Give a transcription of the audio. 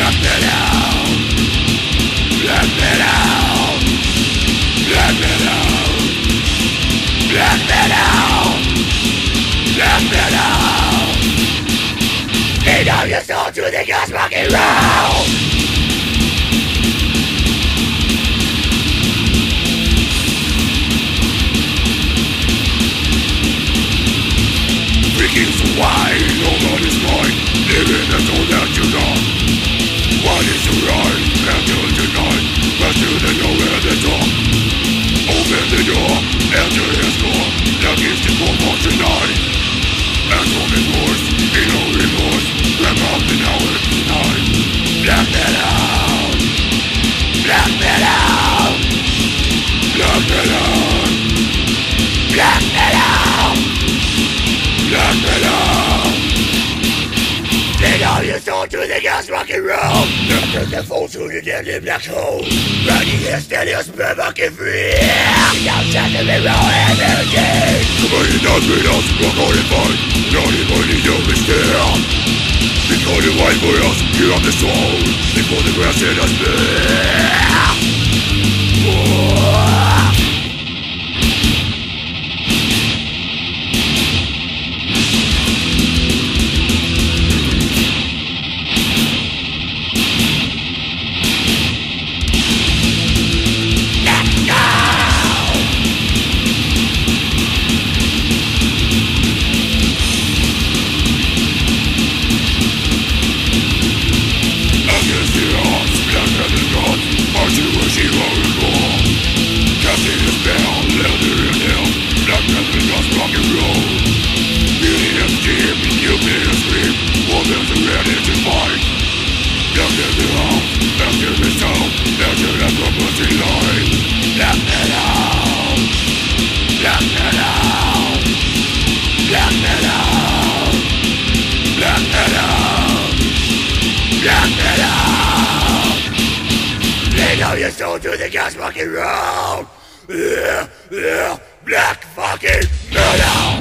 Black metal, black metal, black metal, black metal, black metal. Feed up your soul to the gas rock and roll. Freaking so wide, nobody's mine. Living that's all that you got. What is your right? Enter the night, back to the nowhere the top. Open the door, enter his door. That is the one for tonight. And from his voice, in no remorse. Wrap up the hour tonight. Black metal, black metal, black metal, black metal, black metal. Take all your soul to the gas rock and roll. Enter the fall to the deadly black hole. Running here, steady as fucking free. Now shut the mirror energy. Somebody knows me, knows rock on the fight. Not even need to be still. Because the white for us, here on the soul. Before the grass in us bare. Your soul to the gas fucking road. Black fucking metal.